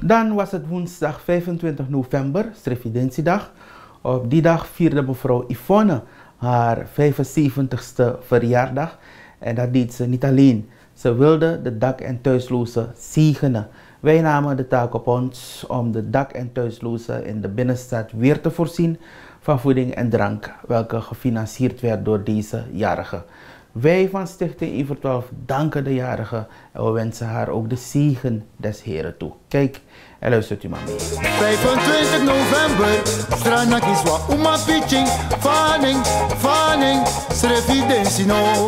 Dan was het woensdag 25 november, Strefidentiedag. Op die dag vierde mevrouw Yvonne haar 75ste verjaardag. En dat deed ze niet alleen. Ze wilde de dak- en thuislozen zegenen. Wij namen de taak op ons om de dak- en thuislozen in de binnenstad weer te voorzien van voeding en drank, welke gefinancierd werd door deze jarige. Wij van Stichting Evert 12 danken de jarige en we wensen haar ook de zegen des Heren toe. Kijk en luistert u maar mee. 25 november, Stranakiswa Uma Pitching, Fanning, Srefidensino.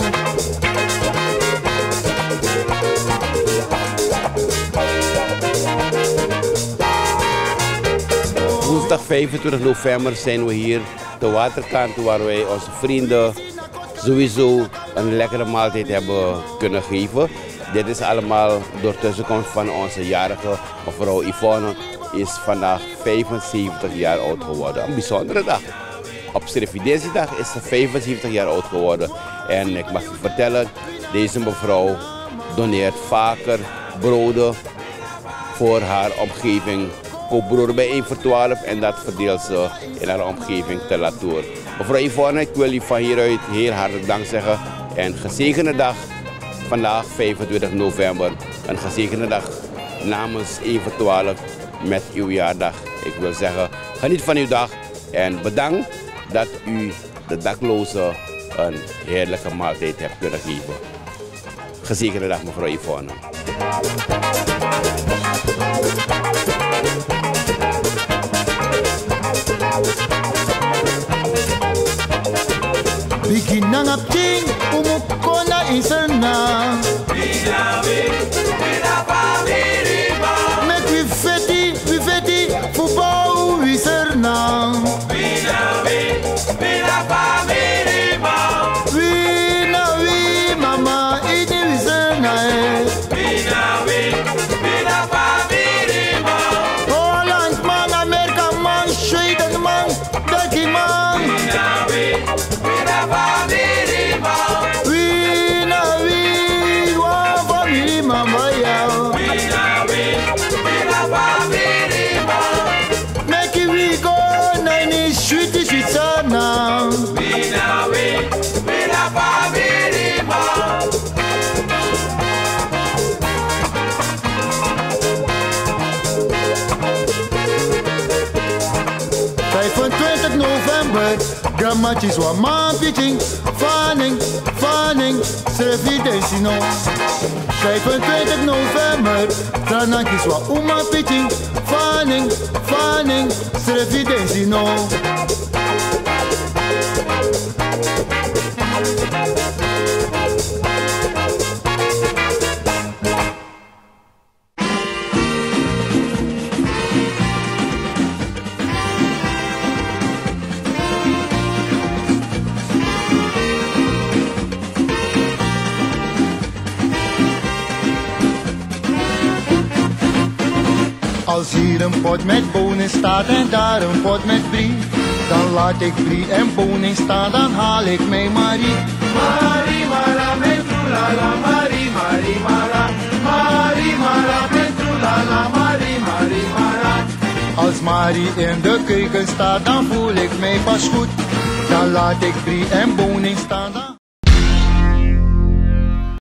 Woensdag 25 november zijn we hier de waterkant waar wij onze vrienden sowieso een lekkere maaltijd hebben kunnen geven. Dit is allemaal door tussenkomst van onze jarige mevrouw Yvonne. Is vandaag 75 jaar oud geworden. Een bijzondere dag. Op Strefidentiedag is ze 75 jaar oud geworden. En ik mag u vertellen, deze mevrouw doneert vaker broden voor haar omgeving. Koopt broden bij 1 voor 12 en dat verdeelt ze in haar omgeving te Latour. Mevrouw Yvonne, ik wil u van hieruit heel hartelijk dank zeggen. En gezegende dag, vandaag 25 november. Een gezegende dag namens 1 voor 12 met uw jaardag. Ik wil zeggen, geniet van uw dag en bedankt dat u de daklozen een heerlijke maaltijd hebt kunnen geven. Gezegende dag mevrouw Yvonne. Bigi nanga king, umukona inserna. Make we feti, football we serna. We mama, ini we serna. Holland man, Amerika man, Sweden man, Dutch man. Grammatjes wa man pitching, fanning, Srefidensino. 25 november, Tranakis wa uma pitching, fanning, Srefidensino. Als hier een pot met bonen staat en daar een pot met brie, dan laat ik brie en bonen staan, dan haal ik mij Marie. Marie, mara, metrulala, Marie, Marie, mara. Marie, mara, metrulala, Marie, Marie, mara. Als Marie in de keuken staat, dan voel ik mij pas goed. Dan laat ik brie en bonen staan.